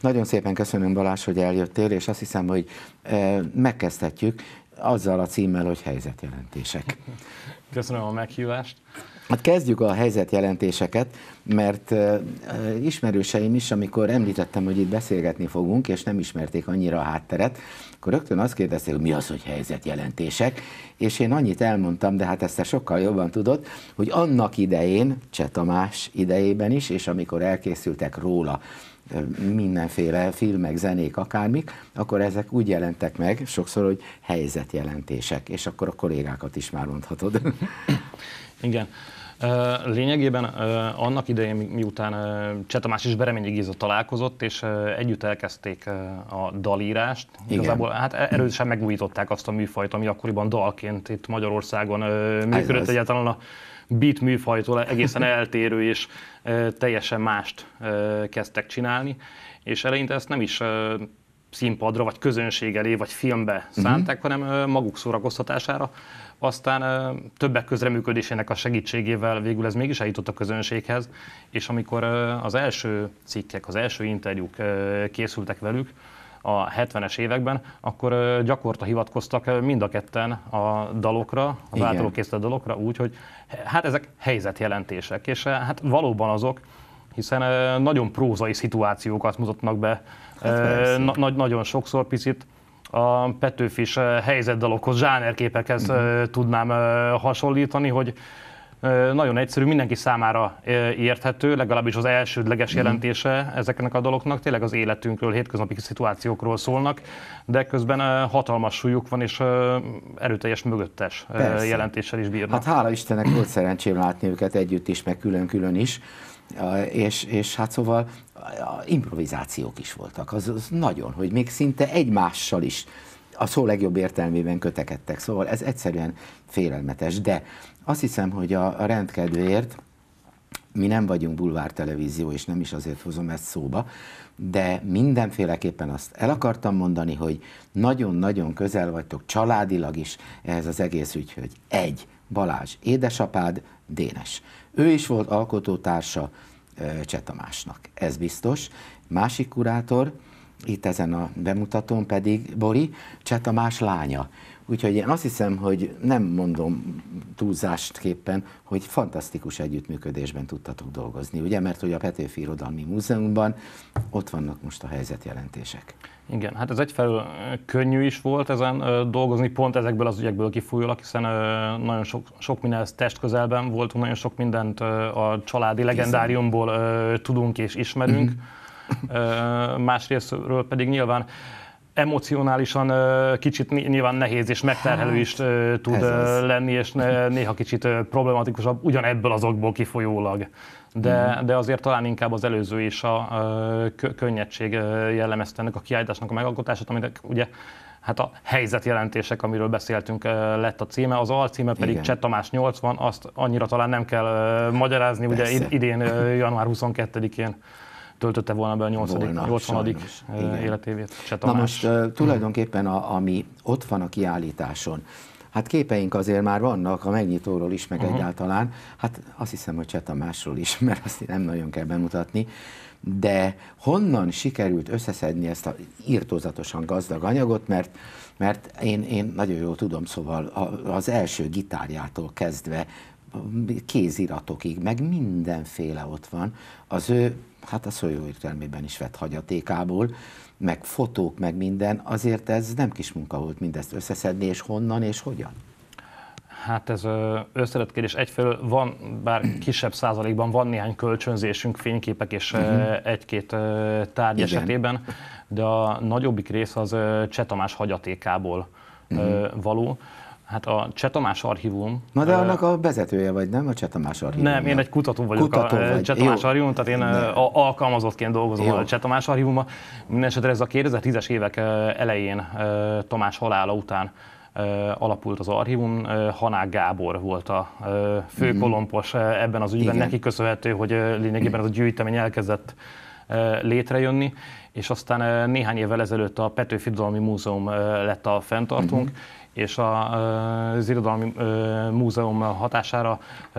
Nagyon szépen köszönöm, Balázs, hogy eljöttél, és azt hiszem, hogy megkezdhetjük azzal a címmel, hogy helyzetjelentések. Köszönöm a meghívást. Hát kezdjük a helyzetjelentéseket, mert ismerőseim is, amikor említettem, hogy itt beszélgetni fogunk, és nem ismerték annyira a hátteret, akkor rögtön azt kérdezték, hogy mi az, hogy helyzetjelentések, és én annyit elmondtam, de hát ezt te sokkal jobban tudod, hogy annak idején, Cseh Tamás idejében is, és amikor elkészültek róla mindenféle filmek, zenék, akármik, akkor ezek úgy jelentek meg sokszor, hogy helyzetjelentések, és akkor a kollégákat is már mondhatod. Igen. Lényegében annak idején, miután Cseh Tamás és Bereményi Géza találkozott, és együtt elkezdték a dalírást, igazából hát erősen megújították azt a műfajt, ami akkoriban dalként itt Magyarországon működött, egyáltalán a beat műfajtól egészen eltérő és teljesen mást kezdtek csinálni, és eleinte ezt nem is színpadra, vagy közönség elé, vagy filmbe szánták, hanem maguk szórakoztatására. Aztán többek közreműködésének a segítségével végül ez mégis eljutott a közönséghez, és amikor az első cikkek, az első interjúk készültek velük a 70-es években, akkor gyakorta hivatkoztak mind a ketten a dalokra, az általuk készített dalokra úgy, hogy hát ezek helyzetjelentések, és hát valóban azok, hiszen nagyon prózai szituációkat mutatnak be, nagyon sokszor picit a Petőfis helyzetdalokhoz, zsánerképekhez tudnám hasonlítani, hogy nagyon egyszerű, mindenki számára érthető, legalábbis az elsődleges jelentése ezeknek a daloknak, tényleg az életünkről, hétköznapi szituációkról szólnak, de közben hatalmas súlyuk van, és erőteljes mögöttes jelentéssel is bírnak. Hát hála Istennek volt szerencsém látni őket együtt is, meg külön-külön is, és hát szóval improvizációk is voltak, az nagyon, hogy még szinte egymással is a szó legjobb értelmében kötekedtek, szóval ez egyszerűen félelmetes, de azt hiszem, hogy a rendkedvéért mi nem vagyunk bulvártelevízió, és nem is azért hozom ezt szóba, de mindenféleképpen azt el akartam mondani, hogy nagyon-nagyon közel vagytok családilag is ehhez az egész ügyhöz. Balázs édesapád, Dénes. Ő is volt alkotótársa Cseh Tamásnak, ez biztos. Másik kurátor, itt ezen a bemutatón pedig Bori, Cseh Tamás lánya. Úgyhogy én azt hiszem, hogy nem mondom túlzásképpen, hogy fantasztikus együttműködésben tudtatok dolgozni, ugye? Mert hogy a Petőfi Irodalmi Múzeumban ott vannak most a helyzetjelentések. Igen, hát ez egyfelől könnyű is volt ezen dolgozni, pont ezekből az ügyekből kifolyólag, hiszen nagyon sok minden testközelben voltunk, nagyon sok mindent a családi legendáriumból tudunk és ismerünk. Másrésztről pedig nyilván emocionálisan kicsit nyilván nehéz és megterhelő is tud lenni, és néha kicsit problematikusabb ugyanebből az okból kifolyólag. De azért talán inkább az előző és a könnyedség jellemezte ennek a kiállításnak a megalkotását, aminek ugye hát a helyzetjelentések, amiről beszéltünk, lett a címe, az alcíme pedig Cseh Tamás 80, azt annyira talán nem kell magyarázni, ugye idén január 22-én töltötte volna be a 80. életévét Cseh Tamás. Na most tulajdonképpen ami ott van a kiállításon, hát képeink azért már vannak, a megnyitóról is, meg egyáltalán, hát azt hiszem, hogy Cseh Tamásról is, mert azt nem nagyon kell bemutatni, de honnan sikerült összeszedni ezt a irtózatosan gazdag anyagot, mert én nagyon jól tudom, szóval az első gitárjától kezdve kéziratokig, meg mindenféle ott van, az ő, hát a szó jó értelmében is vett hagyatékából, meg fotók, meg minden, azért ez nem kis munka volt mindezt összeszedni, és honnan és hogyan? Hát ez összetett kérdés. Egyfelől van, bár kisebb százalékban van néhány kölcsönzésünk, fényképek és egy-két tárgy esetében, de a nagyobbik rész az Cseh Tamás hagyatékából való. Hát a Cseh Tamás archívum... Na de annak a vezetője vagy, nem? A Cseh Tamás archívum. Nem, én egy kutató vagyok a Cseh Tamás archívum, tehát én alkalmazottként dolgozom a Cseh Tamás archívumban. Mindenesetre ez a 2010-es évek elején Tamás halála után alapult az archívum. Hanák Gábor volt a főkolompos ebben az ügyben. Neki köszönhető, hogy lényegében ez a gyűjtemény elkezdett létrejönni, és aztán néhány évvel ezelőtt a Petőfi Irodalmi Múzeum lett a fenntartónk, és az Irodalmi Múzeum hatására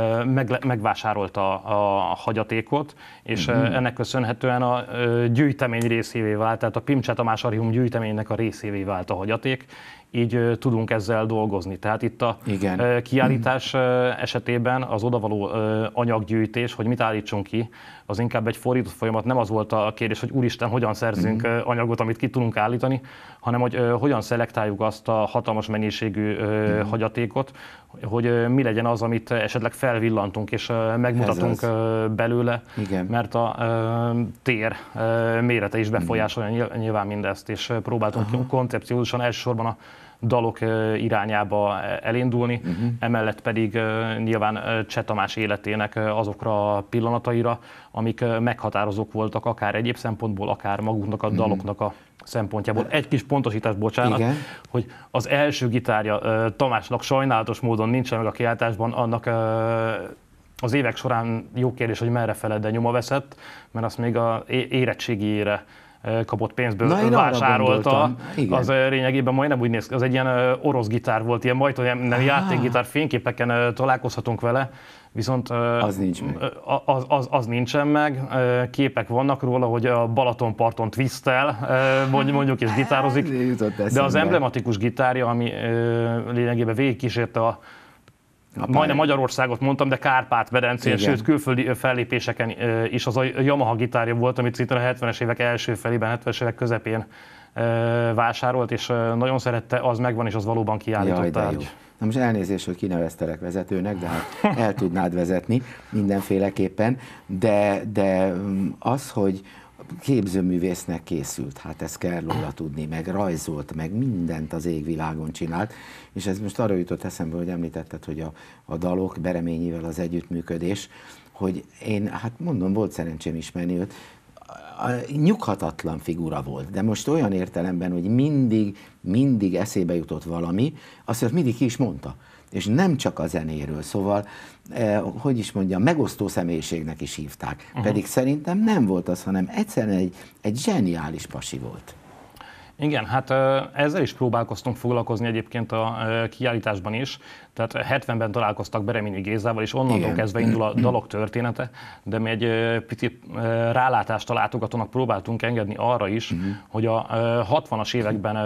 megvásárolta a hagyatékot, és ennek köszönhetően a gyűjtemény részévé vált, tehát a Pimcse Tamás Archívum gyűjteménynek a részévé vált a hagyaték, így tudunk ezzel dolgozni. Tehát itt a kiállítás esetében az odavaló anyaggyűjtés, hogy mit állítsunk ki, az inkább egy fordított folyamat. Nem az volt a kérdés, hogy úristen, hogyan szerzünk anyagot, amit ki tudunk állítani, hanem hogy hogyan szelektáljuk azt a hatalmas mennyiségű hagyatékot, hogy mi legyen az, amit esetleg felvillantunk és megmutatunk belőle, mert a tér mérete is befolyásolja nyilván mindezt, és próbáltunk koncepciózusan elsősorban a dalok irányába elindulni, emellett pedig nyilván Cseh Tamás életének azokra a pillanataira, amik meghatározók voltak akár egyéb szempontból, akár magunknak a daloknak a szempontjából. Egy kis pontosítás, bocsánat, hogy az első gitárja Tamásnak sajnálatos módon nincsen meg a kiáltásban, annak az évek során jó kérdés, hogy merre feled, de nyoma veszett, mert azt még az érettségére kapott pénzből vásárolta. Az lényegében majdnem úgy néz ki, az egy ilyen orosz gitár volt, ilyen majdnem játékgitár, fényképeken találkozhatunk vele, viszont az nincs meg. Az nincsen meg. Képek vannak róla, hogy a Balatonparton twistel, mondjuk és gitározik, de az emblematikus gitárja, ami lényegében végigkísérte majdnem Magyarországot mondtam, de Kárpát-medencén, sőt külföldi fellépéseken is az a Yamaha gitárja volt, amit szintén a 70-es évek első felében, 70-es évek közepén vásárolt, és nagyon szerette, az megvan, és az valóban kiállított tárgy. Na most elnézést, hogy kineveztelek vezetőnek, de hát el tudnád vezetni mindenféleképpen, de az, hogy képzőművésznek készült, hát ezt kell róla tudni, meg rajzolt, meg mindent az égvilágon csinált, és ez most arra jutott eszembe, hogy említetted, hogy a dalok, Bereményivel az együttműködés, hogy én, hát mondom, volt szerencsém ismerni őt, nyughatatlan figura volt, de most olyan értelemben, hogy mindig eszébe jutott valami, azt mindig ki is mondta. És nem csak a zenéről, szóval, hogy is mondjam, megosztó személyiségnek is hívták. Pedig szerintem nem volt az, hanem egyszerűen egy zseniális pasi volt. Igen, hát ezzel is próbálkoztunk foglalkozni egyébként a kiállításban is. Tehát 70-ben találkoztak Bereményi Gézával, és onnantól kezdve indul a dalok története, de mi egy picit rálátást a látogatónak próbáltunk engedni arra is, hogy a 60-as években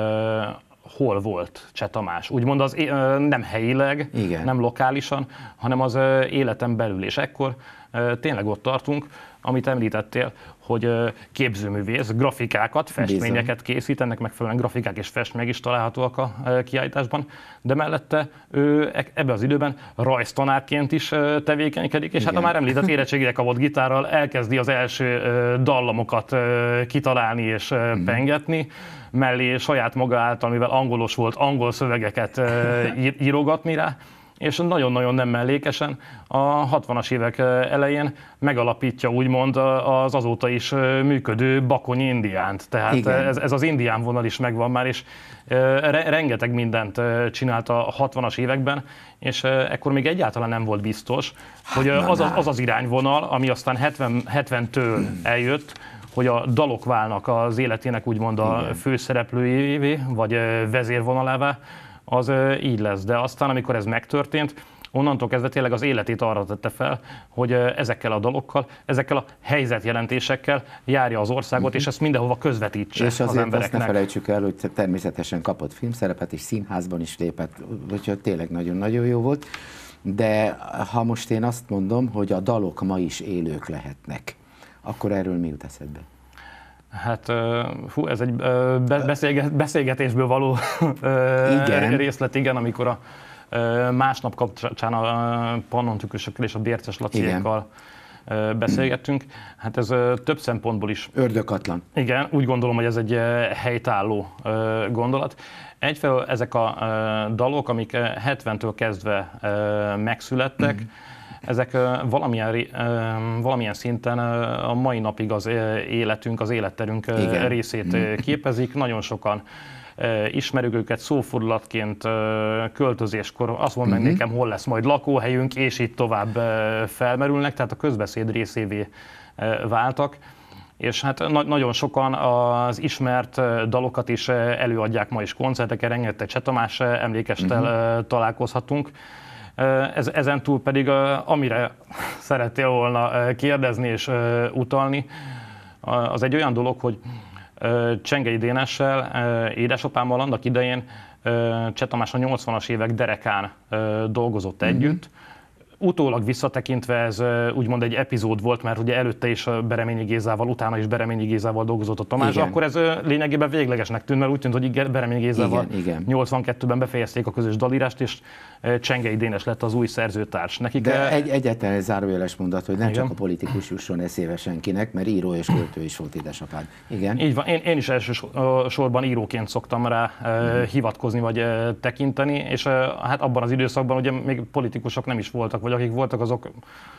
hol volt Cseh Tamás. Úgymond az nem helyileg, nem lokálisan, hanem az életen belül. És ekkor tényleg ott tartunk, amit említettél, hogy képzőművész, grafikákat, festményeket készít, ennek megfelelően grafikák és festmények is találhatóak a kiállításban, de mellette ő ebben az időben rajztanárként is tevékenykedik, és hát a már említett érettségére kapott gitárral elkezdi az első dallamokat kitalálni és pengetni, mellé saját maga által, mivel angolos volt, angol szövegeket írogatni rá, és nagyon-nagyon nem mellékesen a 60-as évek elején megalapítja úgymond az azóta is működő Bakonyi Indiánt. Tehát ez az indián vonal is megvan már, és rengeteg mindent csinált a 60-as években, és ekkor még egyáltalán nem volt biztos, hogy az az irányvonal, ami aztán 70-től eljött, hogy a dalok válnak az életének úgymond a főszereplőjévé, vagy vezérvonalává, az így lesz. De aztán, amikor ez megtörtént, onnantól kezdve tényleg az életét arra tette fel, hogy ezekkel a dalokkal, ezekkel a helyzetjelentésekkel járja az országot, és ezt mindenhova közvetítse az embereknek. És azért azt ne felejtsük el, hogy természetesen kapott filmszerepet, és színházban is lépett, úgyhogy tényleg nagyon-nagyon jó volt. De ha most én azt mondom, hogy a dalok ma is élők lehetnek, akkor erről mi jut eszedbe? Hát ez egy beszélgetésből való részlet, amikor a másnap kapcsán a Pannontükrösökkel és a Bérces Laciékkal beszélgettünk. Hát ez több szempontból is. Ördöghatlan. Igen, úgy gondolom, hogy ez egy helytálló gondolat. Egyfelől ezek a dalok, amik 70-től kezdve megszülettek, ezek valamilyen szinten a mai napig az életünk, az életterünk részét képezik. Nagyon sokan ismerjük őket szófordulatként, költözéskor, azt mondom meg nekem, hol lesz majd lakóhelyünk, és így tovább felmerülnek, tehát a közbeszéd részévé váltak. És hát nagyon sokan az ismert dalokat is előadják ma is koncerteken, rengeteg Cseh Tamás emlékesttel találkozhatunk. Ezen túl pedig, amire szerettél volna kérdezni és utalni, az egy olyan dolog, hogy Csengei Dénessel, édesapámmal annak idején Cseh Tamás a 80-as évek derekán dolgozott együtt. Utólag visszatekintve ez úgymond egy epizód volt, mert ugye előtte is Bereményi Gézával, utána is Bereményi Gézával dolgozott a Tamás, akkor ez lényegében véglegesnek tűnt, mert úgy tűnt, hogy Bereményi Gézával 82-ben befejezték a közös dalírást, és Csengei Dénes lett az új szerzőtárs. Nekik de egyetlen egy zárójeles mondat, hogy nem csak a politikus jusson eszébe senkinek, mert író és költő is volt édesapád. Igen. Így van, én is elsősorban íróként szoktam rá hivatkozni vagy tekinteni, és hát abban az időszakban ugye még politikusok nem is voltak, vagy akik voltak, azok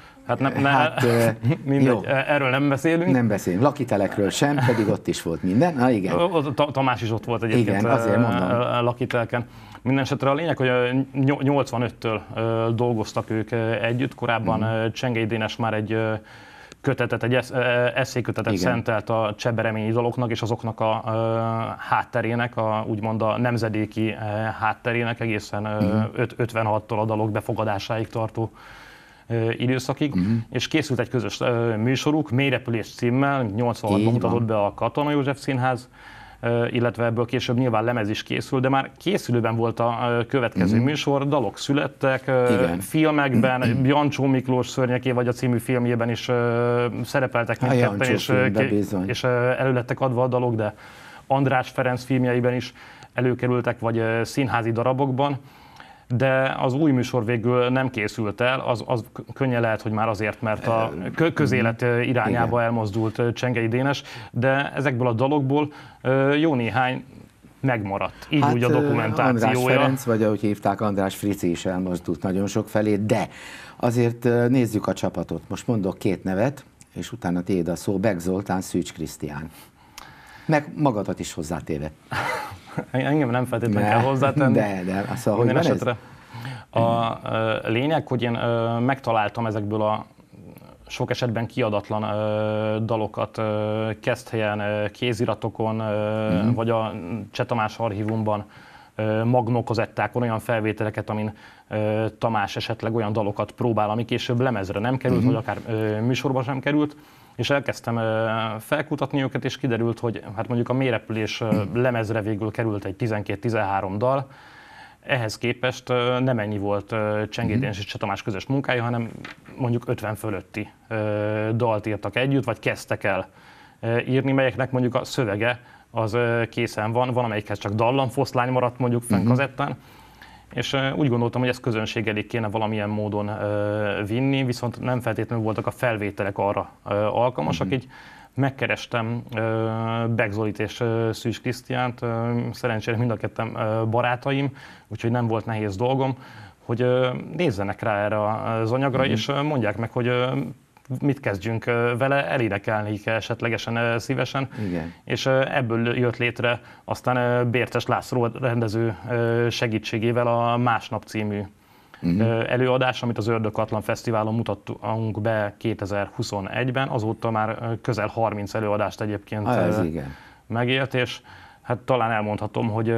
mindegy, erről nem beszélünk. Nem beszélünk, lakitelekről sem, pedig ott is volt minden. Igen. Tamás is ott volt egyébként. Igen, azért mondom. Lakitelken. Mindenesetre a lényeg, hogy 85-től dolgoztak ők együtt, korábban Csengei Dénes már egy kötetet, egy eszékötetet szentelt a cseh bereményi daloknak, és azoknak a hátterének, úgymond a nemzedéki hátterének egészen 56-tól a dalok befogadásáig tartó időszakig, és készült egy közös műsoruk, Mélyrepülés címmel, 86-ban mutatott be a Katona József Színház, illetve ebből később nyilván lemez is készült, de már készülőben volt a következő műsor, dalok születtek, filmekben, Jancsó Miklós Szörnyeké vagy a című filmjében is szerepeltek mindketten, és elő lettek adva a dalok, de András Ferenc filmjeiben is előkerültek, vagy színházi darabokban. De az új műsor végül nem készült el, az könnyen lehet, hogy már azért, mert a közélet irányába elmozdult Csengei Dénes, de ezekből a dalokból jó néhány megmaradt, így úgy a dokumentációja. András Ferenc, vagy ahogy hívták, András Frici is elmozdult nagyon sok felé, de azért nézzük a csapatot. Most mondok két nevet, és utána tiéd a szó, Beck Zoltán, Szűcs Krisztián. Meg magadat is hozzátéve. Engem nem feltétlenül kell hozzátenni. De szóval, hogy van esetre. A lényeg, hogy én megtaláltam ezekből a sok esetben kiadatlan dalokat Keszthelyen, kéziratokon, vagy a Cseh Tamás archívumban, magnókazettákon, olyan felvételeket, amin Tamás esetleg olyan dalokat próbál, ami később lemezre nem került, vagy akár műsorba sem került. És elkezdtem felkutatni őket, és kiderült, hogy hát mondjuk a Mélyrepülés lemezre végül került egy 12-13 dal. Ehhez képest nem ennyi volt Csengei Dénes és Cseh Tamás közös munkája, hanem mondjuk 50 fölötti dalt írtak együtt, vagy kezdtek el írni, melyeknek mondjuk a szövege az készen van, amelyikhez csak dallamfoszlány maradt mondjuk fenn kazettán. És úgy gondoltam, hogy ezt közönség elé kéne valamilyen módon vinni, viszont nem feltétlenül voltak a felvételek arra alkalmasak, így megkerestem Beck Zolit és Szűcs Krisztiánt, szerencsére mind a ketten barátaim, úgyhogy nem volt nehéz dolgom, hogy nézzenek rá erre az anyagra, és mondják meg, hogy mit kezdjünk vele, elénekelnék esetlegesen szívesen. Igen. És ebből jött létre aztán Bérces László rendező segítségével a Másnap című előadás, amit az Ördögkatlan Fesztiválon mutattunk be 2021-ben. Azóta már közel 30 előadást egyébként megélt, és hát talán elmondhatom, hogy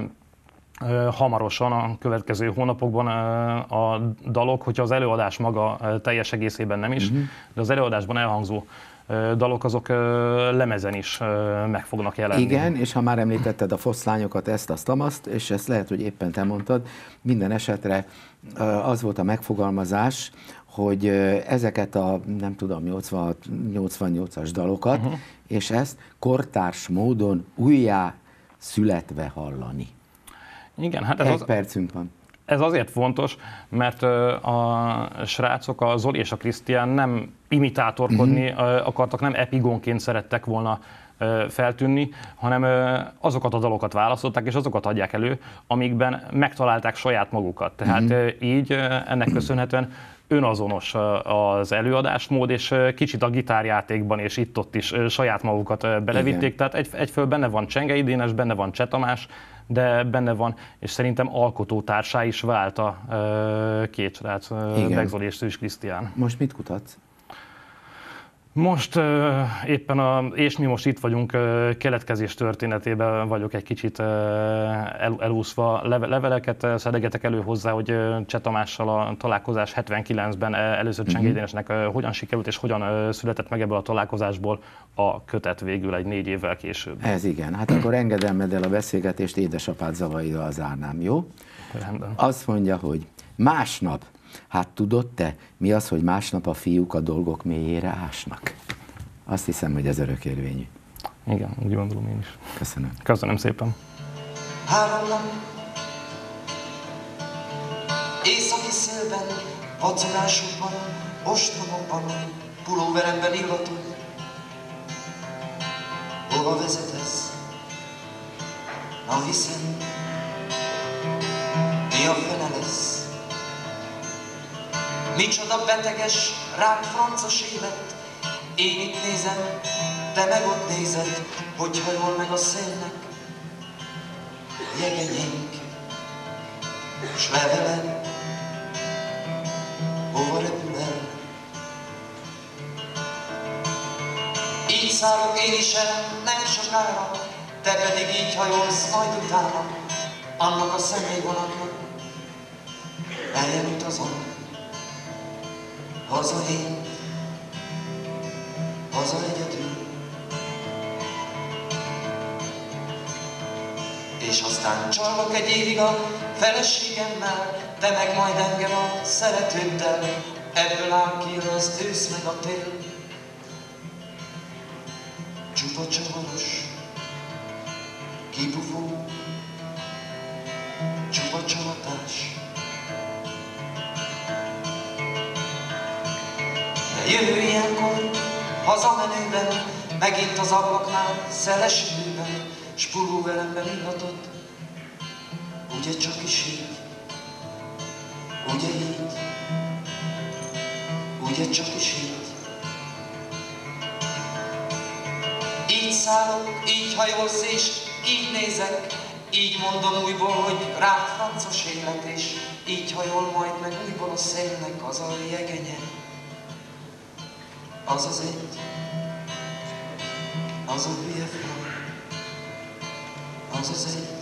hamarosan a következő hónapokban a dalok, hogyha az előadás maga teljes egészében nem is, de az előadásban elhangzó dalok azok lemezen is meg fognak jelenni. Igen, és ha már említetted a foszlányokat, ezt, azt, és ezt lehet, hogy éppen te mondtad, minden esetre az volt a megfogalmazás, hogy ezeket a, nem tudom, 88-as dalokat, és ezt kortárs módon újjá születve hallani. Igen, hát egy percünk van. Ez azért fontos, mert a srácok, a Zoli és a Krisztián nem imitátorkodni akartak, nem epigónként szerettek volna feltűnni, hanem azokat a dalokat választották, és azokat adják elő, amikben megtalálták saját magukat. Tehát így ennek köszönhetően önazonos az előadásmód, és kicsit a gitárjátékban és itt-ott is saját magukat belevitték. Igen. Tehát egyfelől benne van Csengei Dénes, benne van Cseh Tamás, de benne van, és szerintem alkotótársá is vált a két srác, Beck Zoli és Szűcs Krisztián. Most mit kutatsz? Most éppen és mi most itt vagyunk, keletkezés történetében vagyok egy kicsit elúszva. Leveleket szedegetek elő hozzá, hogy Cseh Tamással a találkozás 79-ben először Csengédi Dénesnek hogyan sikerült és hogyan született meg ebből a találkozásból a kötet végül egy 4 évvel később. Ez igen, hát akkor engedelmeddel a beszélgetést édesapád zavaival zárnám, jó? Rendben. Azt mondja, hogy másnap, hát tudod te, mi az, hogy másnap a fiúk a dolgok mélyére ásnak? Azt hiszem, hogy ez örökérvényű. Igen, úgy gondolom én is. Köszönöm. Köszönöm szépen. 3 nap északi szélben, vacsorásokban, ostromokban, pulóveremben illatod. Hova vezet ez? Na hiszen mi a fene lesz? Micsoda beteges, rák francos élet. Én itt nézem, te meg ott nézed, hogy hajol meg a szélnek jegenyénk, s levelem hova repül el. Így szállok én is el nem sokára, te pedig így hajolsz majd utána, annak a személyvonatnak, melyen utazom. Haza én, haza egyedül. És aztán csalok egy évig a feleségemmel, te meg majd engem a szeretőddel, ebből áll ki az ősz meg a tél. Csupa csavaros, kibufó, csupa csavatás. De jövő ilyenkor, hazamenőben, megint az ablaknál, szeles időben, s pulóveremben illatod, ugye csak is így, ugye így, ugye csak is így. Így szállok, így hajolsz és így nézek, így mondom újból, hogy rád francos élet, és így hajol majd meg újból a szélnek az a jegenye. Az az egy, az a hülye franc, az az egy.